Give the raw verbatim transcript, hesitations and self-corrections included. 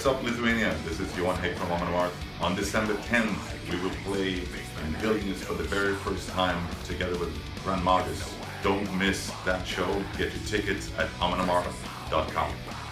What's up, Lithuania? This is Johan Hay from Amon Amarth. On December tenth, we will play in Vilnius for the very first time together with Grand Magus. Don't miss that show. Get your tickets at amon amarth dot com.